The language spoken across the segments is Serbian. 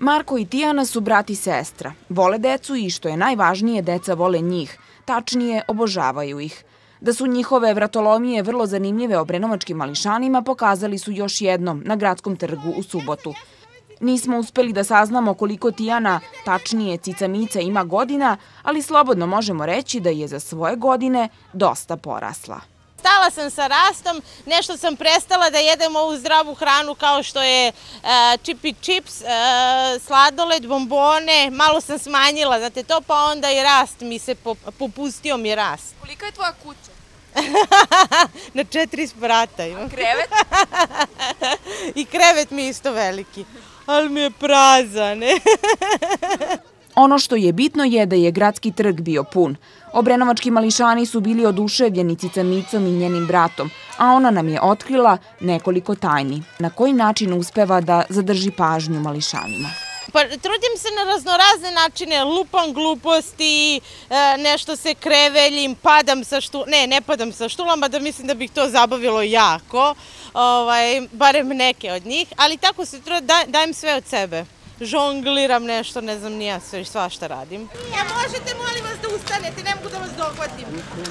Marko i Tijana su brat i sestra. Vole decu i, što je najvažnije, deca vole njih. Tačnije, obožavaju ih. Da su njihove vratolomije vrlo zanimljive obrenovačkim mališanima pokazali su još jednom na Gradskom trgu u subotu. Nismo uspeli da saznamo koliko Tijana, tačnije Cica Mica, ima godina, ali slobodno možemo reći da je za svoje godine dosta porasla. Stala sam sa rastom, nešto sam prestala da jedem ovu zdravu hranu kao što je čipi čips, sladoled, bombone, malo sam smanjila, znate to, pa onda i rast mi se, popustio mi rast. Kolika je tvoja kuća? Na 4 sprata imam. A krevet? I krevet mi je isto veliki, ali mi je prazan. Ono što je bitno je da je Gradski trg bio pun. Obrenovački mališani su bili oduševljeni Cica Micom i njenim bratom, a ona nam je otkrila nekoliko tajni. Na koji način uspeva da zadrži pažnju mališanima? Pa trudim se na raznorazne načine, lupam gluposti, nešto se kreveljim, padam sa štulama, ne padam sa štulama, da mislim da bih to zabavilo jako, barem neke od njih, ali tako se dajem sve od sebe. Žongliram nešto, ne znam, nija sve, svašta radim. Možete, molim vas, da ustanete, ne mogu da vas dohvatim.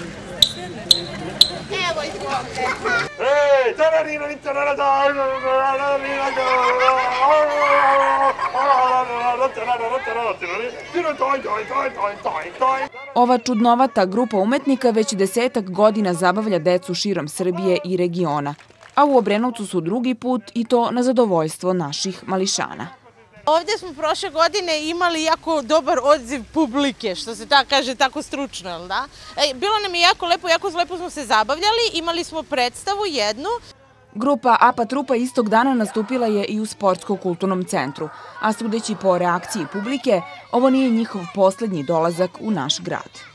Evo, izvolite. Ova čudnovata grupa umetnika već 10-ak godina zabavlja decu širom Srbije i regiona, a u Obrenovcu su drugi put i to na zadovoljstvo naših mališana. Ovdje smo prošle godine imali jako dobar odziv publike, što se kaže tako stručno, jel da? Bilo nam je jako lepo smo se zabavljali, imali smo predstavu jednu. Grupa APA trupa istog dana nastupila je i u Sportsko-kulturnom centru, a sudeći po reakciji publike, ovo nije njihov poslednji dolazak u naš grad.